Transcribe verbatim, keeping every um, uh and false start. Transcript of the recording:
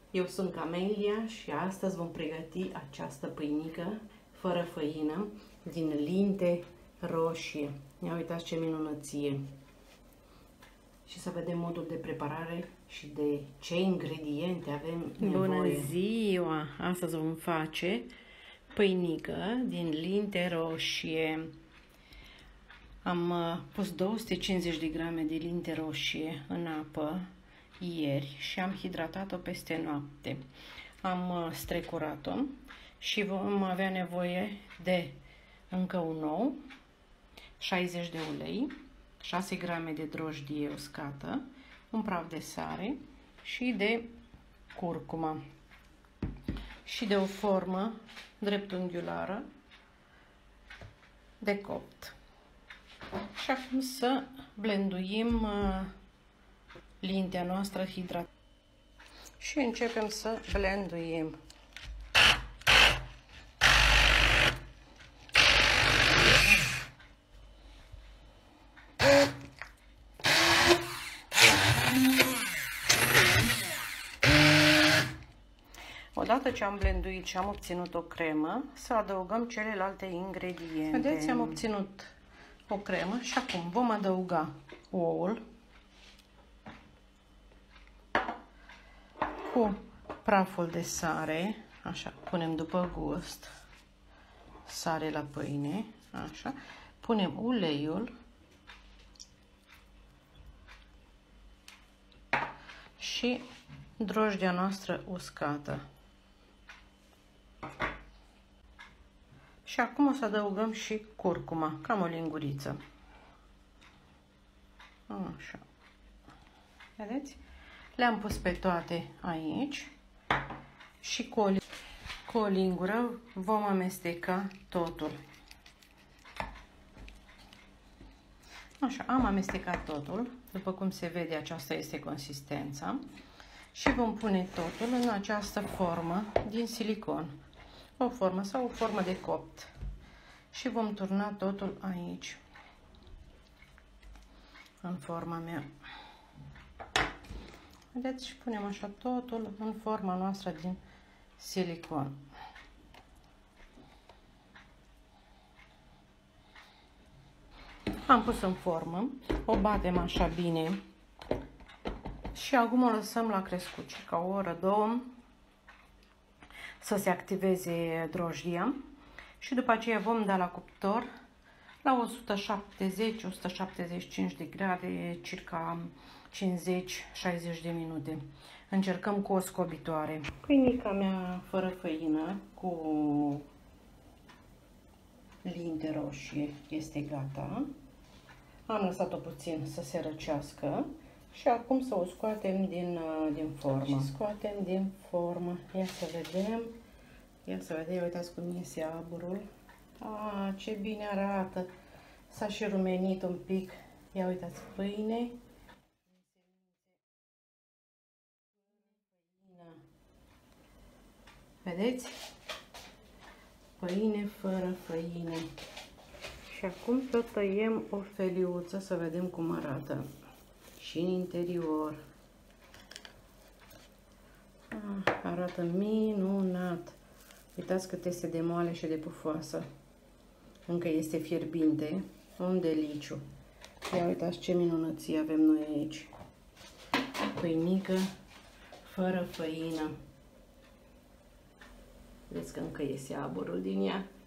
Eu sunt Camelia și astăzi vom pregăti această pâinică fără făină din linte roșie. Ia uitați ce minunăție! Și să vedem modul de preparare și de ce ingrediente avem nevoie. Bună ziua! Astăzi vom face pâinică din linte roșie. Am pus două sute cincizeci de grame de linte roșie în apă ieri și am hidratat-o peste noapte. Am strecurat-o și vom avea nevoie de încă un ou, șaizeci de ulei, șase grame de drojdie uscată, un praf de sare și de curcuma și de o formă dreptunghiulară de copt. Și acum să blenduim lintea noastră hidratată. Și începem să blenduim. Odată ce am blenduit și am obținut o cremă, să adăugăm celelalte ingrediente. Vedeți, am obținut o cremă și acum vom adăuga ouul cu praful de sare, așa, punem după gust, sare la pâine, așa, punem uleiul și drojdia noastră uscată. Și acum o să adăugăm și curcuma, cam o linguriță. Așa. Vedeți? Le-am pus pe toate aici și cu o, cu o lingură vom amesteca totul. Așa, am amestecat totul. După cum se vede, aceasta este consistența. Și vom pune totul în această formă din silicon. O formă sau o formă de copt. Și vom turna totul aici, în forma mea. Vedeți? Și punem așa totul în forma noastră din silicon. Am pus în formă, o batem așa bine și acum o lăsăm la crescut, ca o oră, două, să se activeze drojdia și după aceea vom da la cuptor la o sută șaptezeci - o sută șaptezeci și cinci de grade, circa cincizeci - șaizeci de minute. Încercăm cu o scobitoare. Pâinica mea fără făină cu linte roșie este gata. Am lăsat-o puțin să se răcească și acum să o scoatem din, din formă. Și scoatem din formă. Ia să vedem. Ia să vedem. Uitați cum iese aburul. Ah, ce bine arată. S-a și rumenit un pic. Ia uitați, pâine. Vedeți? Pâine fără făină. Și acum să tăiem o feliuță să vedem cum arată. Și în interior. Ah, arată minunat. Uitați cât este de moale și de pufoasă. Încă este fierbinte. Un deliciu. Ia uitați ce minunăție avem noi aici. Pâinică fără făină. Vedeți că încă iese aburul din ea.